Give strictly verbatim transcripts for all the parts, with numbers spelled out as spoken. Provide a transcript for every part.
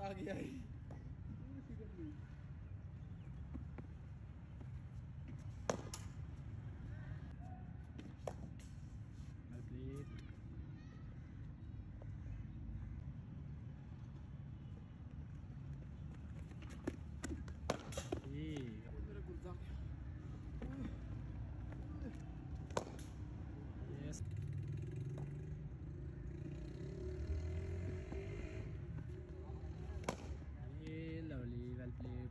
आ गया ही मेरा गुर्दा यस ये lovely well played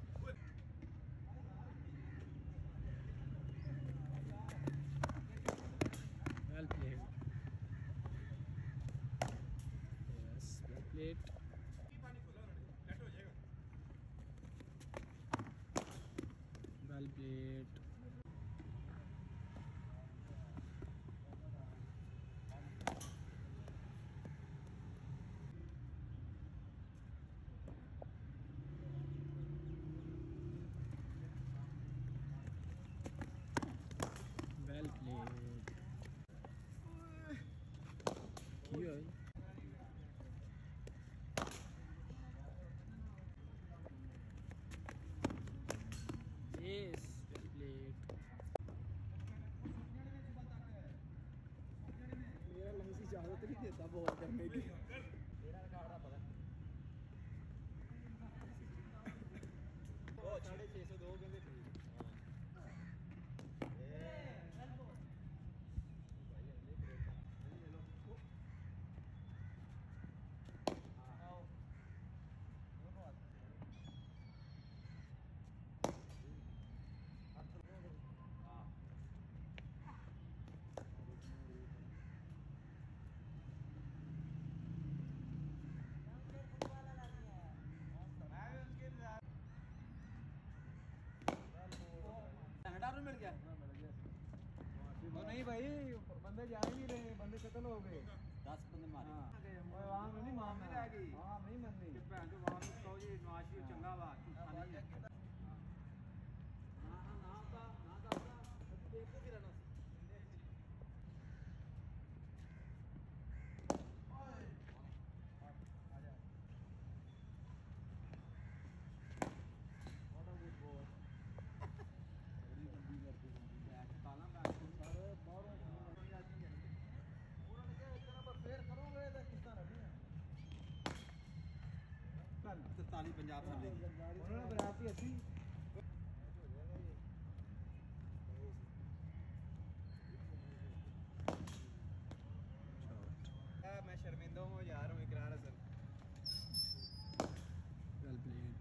well played yes well played well played well played क्यों है यस वेल प्लेड मेरा लंच इजाजत नहीं देता बहुत करने की साढ़े छः सौ दो कहते मिल गया तो नहीं भाई बंदे जा ही नहीं रहे बंदे कत्ल हो गए दस बंदे मारे वहां नहीं मारना हां नहीं मरनी भैन जो वहां कहो जी नवाज शरीफ चंगा वा झूठा नहीं है हां हां ना का ना का देखो भी रहना ओए आ जा व्हाट अ गुड बॉय काला बैठ सारे बाहर उन्होंने क्या इतना पर फेर करोगे तो किस तरह नहीं है तरतालीस पंजाब से उन्होंने बराती अच्छी मैं शर्मिंदा हूँ यार हूँ इकरार हसन वेल प्लेड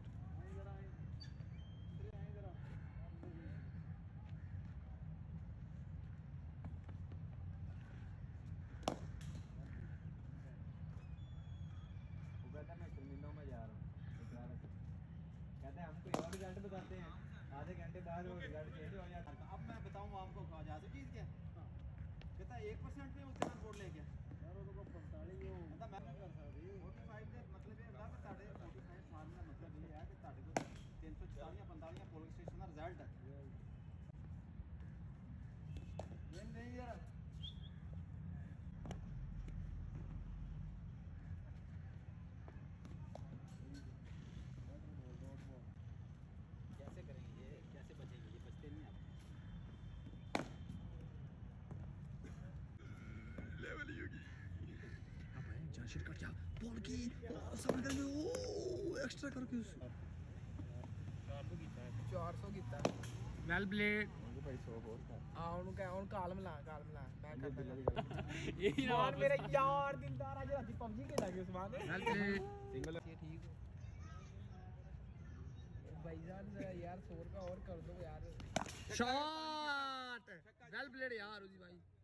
कहता मैं शर्मिंदा हूँ मैं जा रहा हूँ कहते हैं हम कोई और रिजल्ट बताते हैं आधे घंटे बाद वो रिजल्ट चेंज हो जाता है अब मैं बताऊँ आपको खवाजा से जीत गया कहता एक परसेंट में उससे बोर्ड ले गया यार वो पैंतालीस वो कहता मैं नहीं कर सकती पैंतालीस का मतलब ये होता है कि ताड़े पैंतालीस साल का मतलब ये है कि ताड़े को तीन सौ चालीस या पैंतालीस पोलिंग स्टेशन का रिजल्ट है ये नहीं यार कैसे करेंगे ये कैसे बचेंगे ये बचते नहीं आप लेवल होगी अब है जाशिर का क्या बॉल की समझ में ओ एक्स्ट्रा करके उस चार सौ कीता वेल प्लेड भाई सौ बहुत था आ ਉਹਨੂੰ ਕਹ ਉਹਨੂੰ ਕਾਲ ਮਿਲਾ ਕਾਲ ਮਿਲਾ ਮੈਂ ਕਰਦਾ ਇਹੀ ਨਾ ਮੇਰੇ ਯਾਰ ਦਿਲਦਾਰ ਅੱਜ ਰਾਤੀ ਪਬਜੀ ਖੇਡਾਂਗੇ ਉਸਮਾਨ वेल प्लेड सिंगल ये ठीक हो भाईजान यार सौ रुपया और कर दो यार शॉट वेल प्लेड यार उजी भाई